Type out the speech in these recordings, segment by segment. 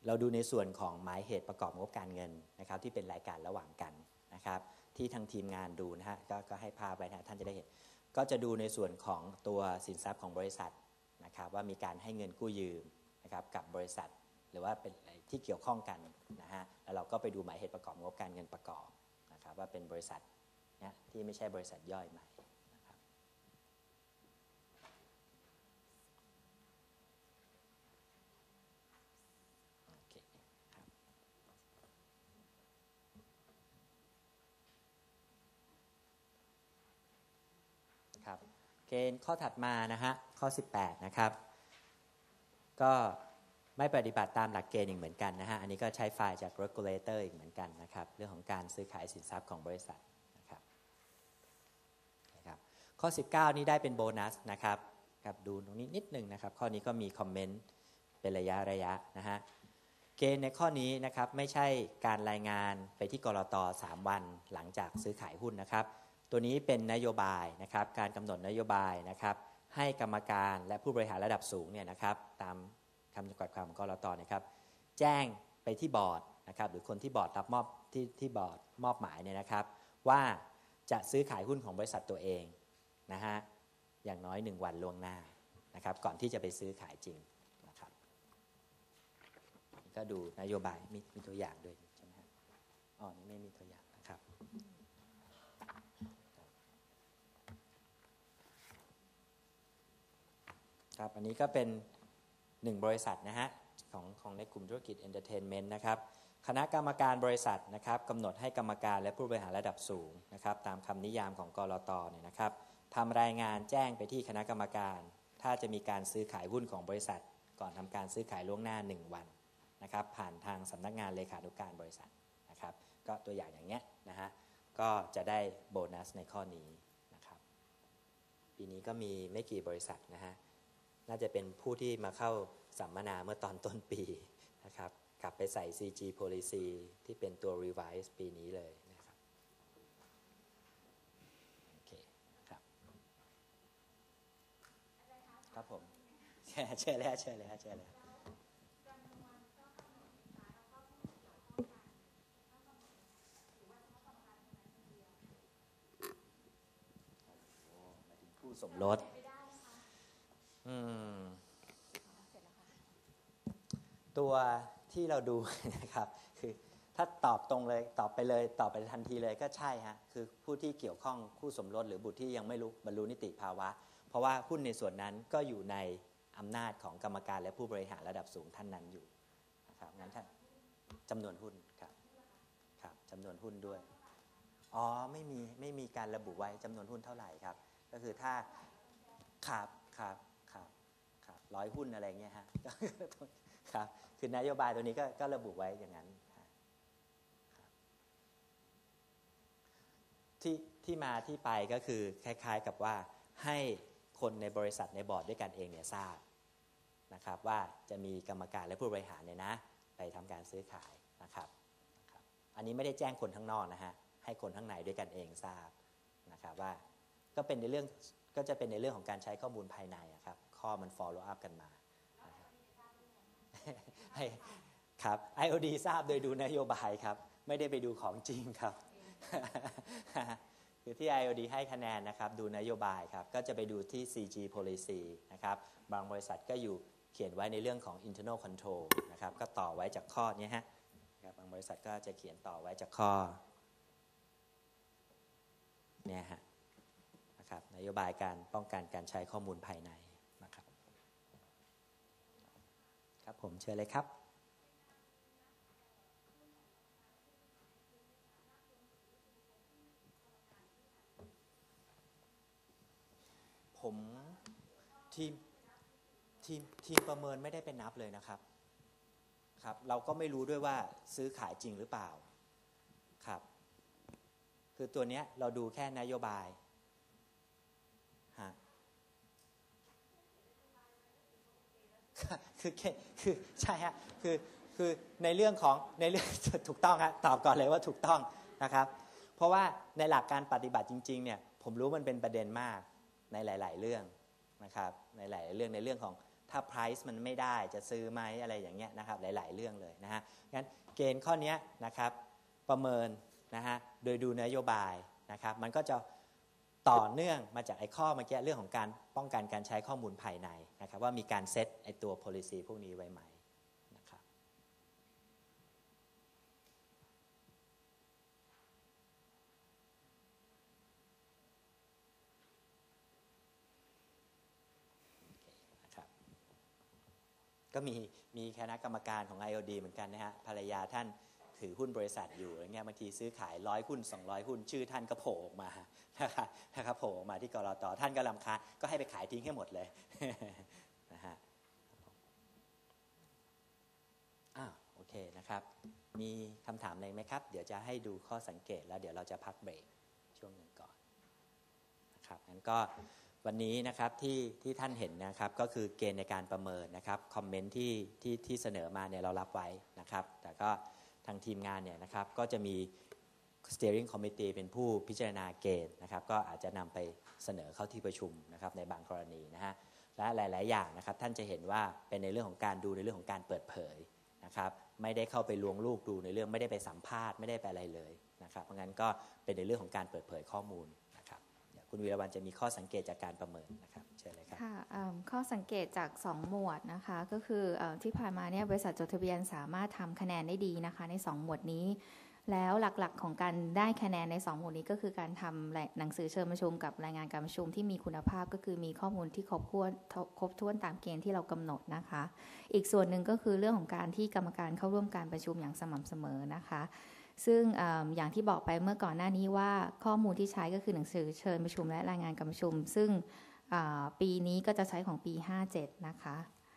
เราดูในส่วนของหมายเหตุประกอบงบการเงินนะครับที่เป็นรายการระหว่างกันนะครับที่ทางทีมงานดูนะฮะก็ให้ภาพไว้นะท่านจะได้เห็นก็จะดูในส่วนของตัวสินทรัพย์ของบริษัทนะครับว่ามีการให้เงินกู้ยืมนะครับกับบริษัทหรือว่าเป็นอะไรที่เกี่ยวข้องกันนะฮะแล้วเราก็ไปดูหมายเหตุประกอบงบการเงินประกอบนะครับว่าเป็นบริษัทเนี่ยที่ไม่ใช่บริษัทย่อยใหม่นะครับโอเคครับเกณฑ์ข้อถัดมานะฮะข้อ18นะครับก็ไม่ปฏิบัติตามหลักเกณฑ์อีกเหมือนกันนะฮะอันนี้ก็ใช้ไฟล์จาก regulator อีกเหมือนกันนะครับเรื่องของการซื้อขายสินทรัพย์ของบริษัทนะครับข้อ19นี้ได้เป็นโบนัสนะครับครับดูตรงนี้นิดนึงนะครับข้อนี้ก็มีคอมเมนต์เป็นระยะนะฮะเกณฑ์ในข้อนี้นะครับไม่ใช่การรายงานไปที่กลต3วันหลังจากซื้อขายหุ้นนะครับตัวนี้เป็นนโยบายนะครับการกำหนดนโยบายนะครับให้กรรมการและผู้บริหารระดับสูงเนี่ยนะครับตามคำจำกัดความของกลตนะครับแจ้งไปที่บอร์ดนะครับหรือคนที่บอร์ดรับมอบที่บอร์ดมอบหมายเนี่ยนะครับว่าจะซื้อขายหุ้นของบริษัทตัวเองนะฮะอย่างน้อย1วันล่วงหน้านะครับก่อนที่จะไปซื้อขายจริงนะครับก็ดูนโยบายมีตัวอย่างด้วยใช่ไหมครับอ๋อนี่ไม่มีตัวอย่างนะครับครับอันนี้ก็เป็น1บริษัทนะฮะของในกลุ่มธุรกิจเอนเตอร์เทนเมนต์นะครับคณะกรรมการบริษัทนะครับกำหนดให้กรรมการและผู้บริหารระดับสูงนะครับตามคำนิยามของกลตเนี่ยนะครับทำรายงานแจ้งไปที่คณะกรรมการถ้าจะมีการซื้อขายหุ้นของบริษัทก่อนทำการซื้อขายล่วงหน้า1วันนะครับผ่านทางสำนักงานเลขานุการบริษัทนะครับก็ตัวอย่างเงี้ยนะฮะก็จะได้โบนัสในข้อนี้นะครับปีนี้ก็มีไม่กี่บริษัทนะฮะน่าจะเป็นผู้ที่มาเข้าสัมมนาเมื่อตอนต้นปีนะครับกลับไปใส่ CG policy ที่เป็นตัว revise ปีนี้เลยนะครับโอเคครับครับผมเชิญเลยผู้สมรสตัวที่เราดูนะครับคือถ้าตอบตรงเลยตอบไปทันทีเลยก็ใช่ฮะคือผู้ที่เกี่ยวข้องคู่สมรสหรือบุตรที่ยังไม่รู้บรรลุนิติภาวะเพราะว่าหุ้นในส่วนนั้นก็อยู่ในอำนาจของกรรมการและผู้บริหารระดับสูงท่านนั้นอยู่นะครับงั้นท่านจำนวนหุ้นครับจำนวนหุ้นด้วยอ๋อไม่มีการระบุไว้จำนวนหุ้นเท่าไหร่ครับก็คือถ้าครับ100 หุ้นอะไรเงี้ยฮะครับคือนโยบายตัวนี้ก็ระบุไว้อย่างนั้นที่มาที่ไปก็คือคล้ายๆกับว่าให้คนในบริษัทในบอร์ดด้วยกันเองเนี่ยทราบนะครับว่าจะมีกรรมการและผู้บริหารเนี่ยนะไปทำการซื้อขายนะครับอันนี้ไม่ได้แจ้งคนข้างนอกนะฮะให้คนข้างในด้วยกันเองทราบนะครับว่าก็จะเป็นในเรื่องของการใช้ข้อมูลภายในครับข้อมัน follow up กันมาครับ IOD ทราบโดยดูนโยบายครับไม่ได้ไปดูของจริงครับ คือที่ IOD ให้คะแนนนะครับดูนโยบายครับก็จะไปดูที่ CG policy นะครับบางบริษัทก็อยู่เขียนไว้ในเรื่องของ internal control นะครับก็ต่อไว้จากข้อนี้ฮะบางบริษัทก็จะเขียนต่อไว้จากข้อเนี่ยฮะนะครับนโยบายการป้องกันการใช้ข้อมูลภายในนะครับครับผมเชิญเลยครับผมทีมประเมินไม่ได้เป็นนับเลยนะครับครับเราก็ไม่รู้ด้วยว่าซื้อขายจริงหรือเปล่าครับคือตัวเนี้ยเราดูแค่นโยบายฮะคือใช่ฮะคือในเรื่องถูกต้องครับตอบก่อนเลยว่าถูกต้องนะครับเพราะว่าในหลักการปฏิบัติจริงๆเนี่ยผมรู้มันเป็นประเด็นมากในหลายๆเรื่องนะครับในหลายๆเรื่องในเรื่องของถ้า price มันไม่ได้จะซื้อไหมอะไรอย่างเงี้ยนะครับหลายๆเรื่องเลยนะฮะงั้นเกณฑ์ข้อนี้นะครับประเมินนะฮะโดยดูนโยบายนะครับมันก็จะต่อเนื่องมาจากไอ้ข้อเมื่อกี้เรื่องของการป้องกันการใช้ข้อมูลภายในนะครับว่ามีการเซตไอ้ตัว policy พวกนี้ไว้ไหมนะครับนะครับก็มีคณะกรรมการของ IOD เหมือนกันนะฮะภรรยาท่านถือหุ้นบริษัทอยู่อะไรเงี้ยบางทีซื้อขาย100 หุ้น200 หุ้นชื่อท่านก็โผล่ออกมานะครับโผล่ออกมาที่กลต.ท่านก็รำคาญก็ให้ไปขายทิ้งให้หมดเลยนะฮะโอเคนะครับมีคำถามอะไรไหมครับเดี๋ยวจะให้ดูข้อสังเกตแล้วเดี๋ยวเราจะพักเบรกช่วงหนึ่งก่อนนะครับงั้นก็วันนี้นะครับที่ท่านเห็นนะครับก็คือเกณฑ์ในการประเมินนะครับคอมเมนต์ที่เสนอมาเนี่ยเรารับไว้นะครับแต่ก็ทางทีมงานเนี่ยนะครับก็จะมี Steering Committee เป็นผู้พิจารณาเกณฑ์นะครับก็อาจจะนำไปเสนอเข้าที่ประชุมนะครับในบางกรณีนะฮะและหลายๆอย่างนะครับท่านจะเห็นว่าเป็นในเรื่องของการดูในเรื่องของการเปิดเผยนะครับไม่ได้เข้าไปลวงลูกดูในเรื่องไม่ได้ไปสัมภาษณ์ไม่ได้ไปอะไรเลยนะครับเพราะงั้นก็เป็นในเรื่องของการเปิดเผยข้อมูลนะครับเดี๋ยวคุณวีรวรรณจะมีข้อสังเกตจากการประเมินนะครับเชิญเลยครับค่ะข้อสังเกตจาก2หมวดนะคะก็คือที่ผ่านมาเนี่ยบริษัทจดทะเบียนสามารถทำคะแนนได้ดีนะคะใน2หมวดนี้แล้วหลักๆของการได้คะแนนใน2หมวดนี้ก็คือการทำหนังสือเชิญประชุมกับรายงานการประชุมที่มีคุณภาพก็คือมีข้อมูลที่ครบถ้วนตามเกณฑ์ที่เรากำหนดนะคะอีกส่วนหนึ่งก็คือเรื่องของการที่กรรมการเข้าร่วมการประชุมอย่างสม่ำเสมอนะคะซึ่งอย่างที่บอกไปเมื่อก่อนหน้านี้ว่าข้อมูลที่ใช้ก็คือหนังสือเชิญประชุมและรายงานการประชุมซึ่งปีนี้ก็จะใช้ของปี57นะคะ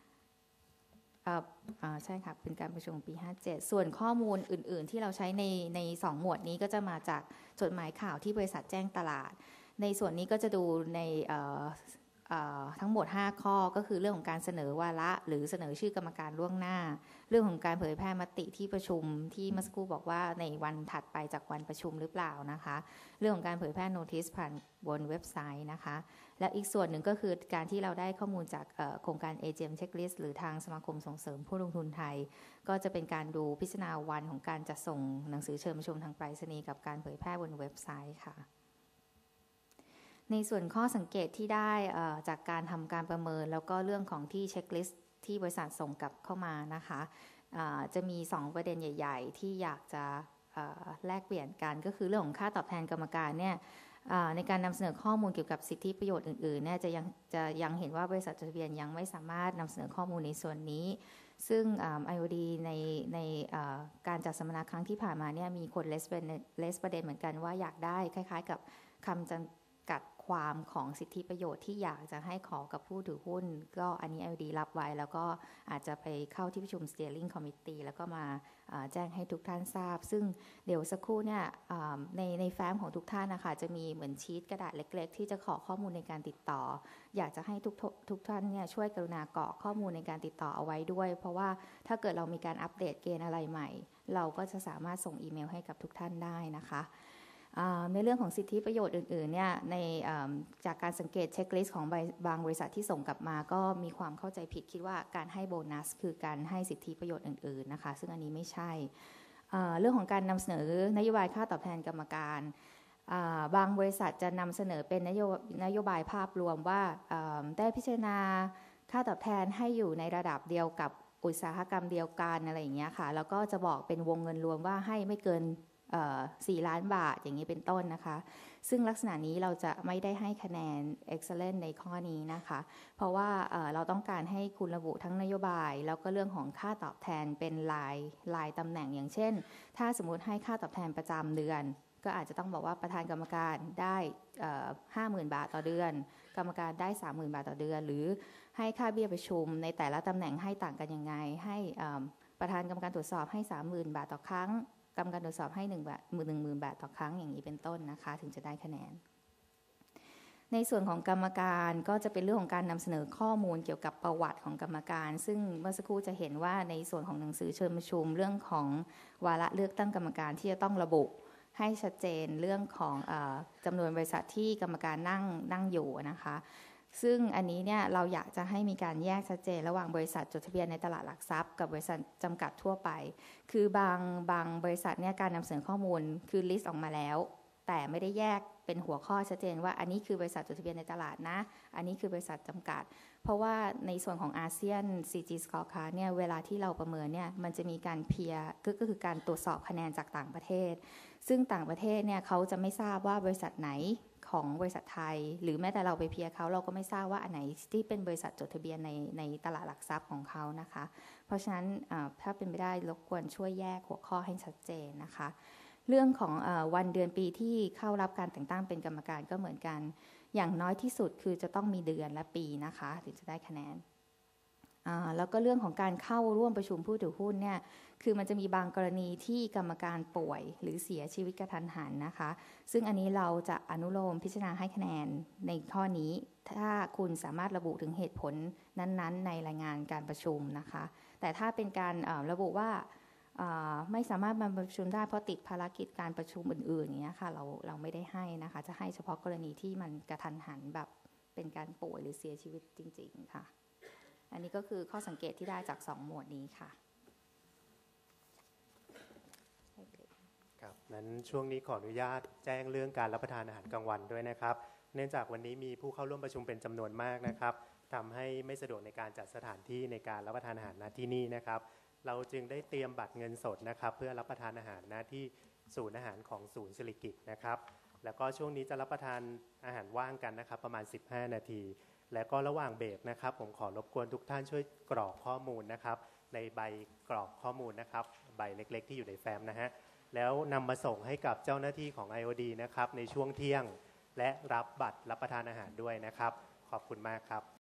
ใช่ค่ะเป็นการประชุมปี57ส่วนข้อมูลอื่นๆที่เราใช้ใน2หมวดนี้ก็จะมาจากจดหมายข่าวที่บริษัทแจ้งตลาดในส่วนนี้ก็จะดูในทั้งหมด5ข้อก็คือเรื่องของการเสนอวาระหรือเสนอชื่อกรรมการล่วงหน้าเรื่องของการเผยแพร่มติที่ประชุมที่เมื่อสักครู่บอกว่าในวันถัดไปจากวันประชุมหรือเปล่านะคะเรื่องของการเผยแพร่โน้ติสผ่านบนเว็บไซต์นะคะและอีกส่วนหนึ่งก็คือการที่เราได้ข้อมูลจากโครงการ AGM Checklist หรือทางสมาคมส่งเสริมผู้ลงทุนไทยก็จะเป็นการดูพิจารณาวันของการจัดส่งหนังสือเชิญประชุมทางไปรษณีย์กับการเผยแพร่บนเว็บไซต์ค่ะในส่วนข้อสังเกตที่ได้จากการทำการประเมินแล้วก็เรื่องของที่เช็คลิสต์ที่บริษัทส่งกลับเข้ามานะคะจะมี2ประเด็นใหญ่ๆที่อยากจะแลกเปลี่ยนกันก็คือเรื่องของค่าตอบแทนกรรมการเนี่ยในการนำเสนอข้อมูลเกี่ยวกับสิทธิประโยชน์อื่นๆเนี่ยจะยังเห็นว่าบริษัทจดทะเบียนยังไม่สามารถนำเสนอข้อมูลในส่วนนี้ซึ่ง IOD ในการจัดสัมมนาครั้งที่ผ่านมาเนี่ยมีคนเลสประเด็นเหมือนกันว่าอยากได้คล้ายๆกับคำจำกัดความของสิทธิประโยชน์ที่อยากจะให้ขอกับผู้ถือหุ้นก็อันนี้ IOD รับไว้แล้วก็อาจจะไปเข้าที่ประชุม Steering Committee แล้วก็มาแจ้งให้ทุกท่านทราบซึ่งเดี๋ยวสักครู่เนี่ยในแฟ้มของทุกท่านนะคะจะมีเหมือนชีตกระดาษเล็กๆที่จะขอข้อมูลในการติดต่ออยากจะให้ทุกท่านเนี่ยช่วยกรุณากรอกข้อมูลในการติดต่อเอาไว้ด้วยเพราะว่าถ้าเกิดเรามีการอัปเดตเกณฑ์อะไรใหม่เราก็จะสามารถส่งอีเมลให้กับทุกท่านได้นะคะในเรื่องของสิทธิประโยชน์อื่นๆเนี่ยจากการสังเกตเช็คลิสต์ของบางบริษัทที่ส่งกลับมาก็มีความเข้าใจผิดคิดว่าการให้โบนัสคือการให้สิทธิประโยชน์อื่นๆนะคะซึ่งอันนี้ไม่ใช่เรื่องของการนำเสนอนโยบายค่าตอบแทนกรรมการบางบริษัทจะนำเสนอเป็นนโยบายภาพรวมว่าได้พิจารณาค่าตอบแทนให้อยู่ในระดับเดียวกับอุตสาหกรรมเดียวกันอะไรอย่างเงี้ยค่ะแล้วก็จะบอกเป็นวงเงินรวมว่าให้ไม่เกิน4 ล้านบาทอย่างนี้เป็นต้นนะคะซึ่งลักษณะนี้เราจะไม่ได้ให้คะแนน excellent ในข้อนี้นะคะเพราะว่าเราต้องการให้คุณระบุทั้งนโยบายแล้วก็เรื่องของค่าตอบแทนเป็นรายตำแหน่งอย่างเช่นถ้าสมมุติให้ค่าตอบแทนประจำเดือนก็อาจจะต้องบอกว่าประธานกรรมการได้ 50,000 บาทต่อเดือนกรรมการได้ 30,000 บาทต่อเดือนหรือให้ค่าเบี้ยประชุมในแต่ละตำแหน่งให้ต่างกันยังไงให้ประธานกรรมการตรวจสอบให้ 30,000 บาทต่อครั้งกรรมการตรวจสอบให้10,000 บาทต่อครั้งอย่างนี้เป็นต้นนะคะถึงจะได้คะแนนในส่วนของกรรมการก็จะเป็นเรื่องของการนำเสนอข้อมูลเกี่ยวกับประวัติของกรรมการซึ่งเมื่อสักครู่จะเห็นว่าในส่วนของหนังสือเชิญประชุมเรื่องของวาระเลือกตั้งกรรมการที่จะต้องระบุให้ชัดเจนเรื่องของจำนวนบริษัทที่กรรมการนั่งอยู่นะคะซึ่งอันนี้เนี่ยเราอยากจะให้มีการแยกชัดเจนระหว่างบริษัทจดทะเบียนในตลาดหลักทรัพย์กับบริษัทจำกัดทั่วไปคือบางบริษัทเนี่ยการนำเสนอข้อมูลคือลิสต์ออกมาแล้วแต่ไม่ได้แยกเป็นหัวข้อชัดเจนว่าอันนี้คือบริษัทจดทะเบียนในตลาดนะอันนี้คือบริษัทจำกัดเพราะว่าในส่วนของอาเซียน CG Scorecard เนี่ยเวลาที่เราประเมินเนี่ยมันจะมีการเพียร์ก็คือการตรวจสอบคะแนนจากต่างประเทศซึ่งต่างประเทศเนี่ยเขาจะไม่ทราบว่าบริษัทไหนของบริษัทไทยหรือแม้แต่เราไปเพียร์เขาเราก็ไม่ทราบว่าอันไหนที่เป็นบริษัทจดทะเบียนในตลาดหลักทรัพย์ของเขานะคะเพราะฉะนั้นถ้าเป็นไปได้รบกวนช่วยแยกหัวข้อให้ชัดเจนนะคะเรื่องของวันเดือนปีที่เข้ารับการแต่งตั้งเป็นกรรมการก็เหมือนกันอย่างน้อยที่สุดคือจะต้องมีเดือนและปีนะคะถึงจะได้คะแนนแล้วก็เรื่องของการเข้าร่วมประชุมผู้ถือหุ้นเนี่ยคือมันจะมีบางกรณีที่กรรมการป่วยหรือเสียชีวิตกระทันหันนะคะซึ่งอันนี้เราจะอนุโลมพิจารณาให้คะแนนในข้อนี้ถ้าคุณสามารถระบุถึงเหตุผลนั้นๆในรายงานการประชุมนะคะแต่ถ้าเป็นการระบุว่าไม่สามารถมาประชุมได้เพราะติดภารกิจการประชุมอื่นๆอย่างเงี้ยค่ะเราไม่ได้ให้นะคะจะให้เฉพาะกรณีที่มันกระทันหันแบบเป็นการป่วยหรือเสียชีวิตจริงๆค่ะอันนี้ก็คือข้อสังเกตที่ได้จาก2หมวดนี้ค่ะครับนั้นช่วงนี้ขออนุญาตแจ้งเรื่องการรับประทานอาหารกลางวันด้วยนะครับเนื่องจากวันนี้มีผู้เข้าร่วมประชุมเป็นจำนวนมากนะครับทำให้ไม่สะดวกในการจัดสถานที่ในการรับประทานอาหารณที่นี่นะครับเราจึงได้เตรียมบัตรเงินสดนะครับเพื่อรับประทานอาหารณที่ศูนย์อาหารของศูนย์สิริกิติ์นะครับแล้วก็ช่วงนี้จะรับประทานอาหารว่างกันนะครับประมาณ15นาทีและก็ระหว่างเบรกนะครับผมขอรบกวนทุกท่านช่วยกรอกข้อมูลนะครับในใบกรอกข้อมูลนะครับใบเล็กๆที่อยู่ในแฟ้มนะฮะแล้วนำมาส่งให้กับเจ้าหน้าที่ของ IOD นะครับในช่วงเที่ยงและรับบัตรรับประทานอาหารด้วยนะครับขอบคุณมากครับ